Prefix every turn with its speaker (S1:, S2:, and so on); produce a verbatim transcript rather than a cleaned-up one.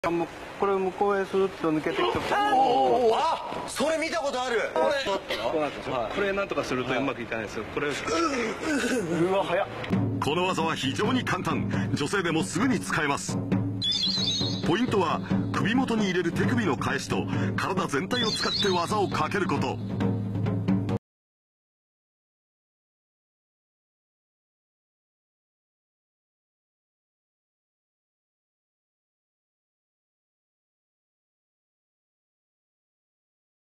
S1: もうこれを向こうへスーッと抜けていくと、
S2: おお、あ、それ見たことある。これ
S1: こうなったでしょ、はい、これなんとかするとうまくいかないですよ。これをうわ早っ。
S3: この技は非常に簡単。女性でもすぐに使えます。ポイントは首元に入れる手首の返しと体全体を使って技をかけること。